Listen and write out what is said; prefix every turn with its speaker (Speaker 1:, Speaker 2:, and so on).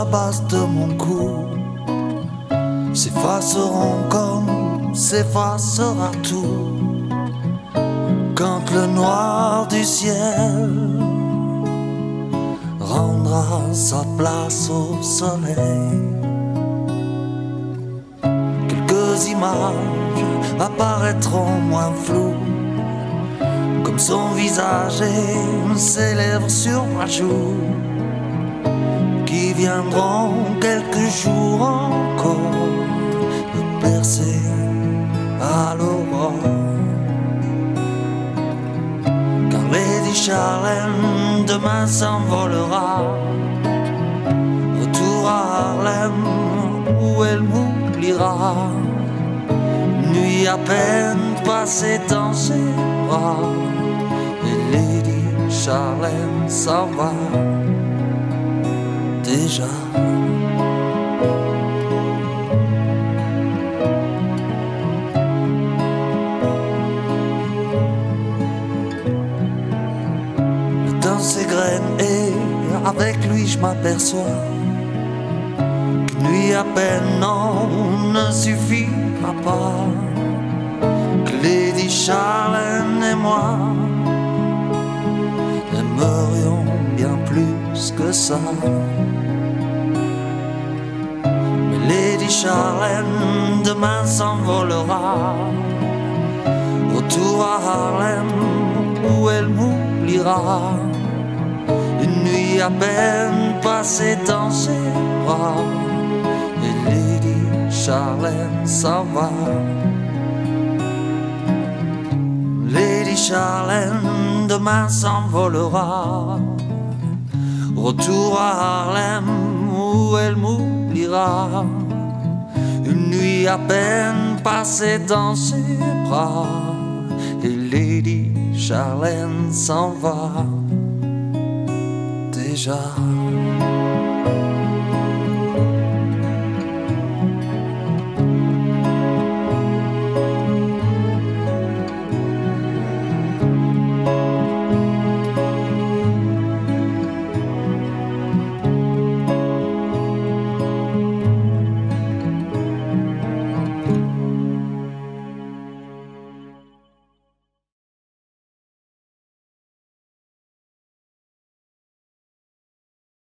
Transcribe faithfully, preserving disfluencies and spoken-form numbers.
Speaker 1: base de mon cou s'effaceront comme s'effacera tout quand le noir du ciel rendra sa place au soleil. Quelques images apparaîtront moins floues, comme son visage et ses lèvres sur ma joue, qui viendront quelques jours encore me percer à l'aurore. Car Lady Charlène demain s'envolera, retour à Harlem où elle m'oubliera. Nuit à peine passée dans ses bras, et Lady Charlène s'en va déjà. Le temps s'égrène et avec lui je m'aperçois qu'une nuit à peine non ne suffira pas, que Lady Charlène et moi aimerions bien plus que ça. Mais Lady Charlène demain s'envolera, retour à Harlem où elle m'oubliera. Une nuit à peine passée dans ses bras, et Lady Charlène s'en va. Lady Charlène demain s'envolera, retour à Harlem où elle m'oubliera. Une nuit à peine passée dans ses bras, et Lady Charlène s'en va déjà.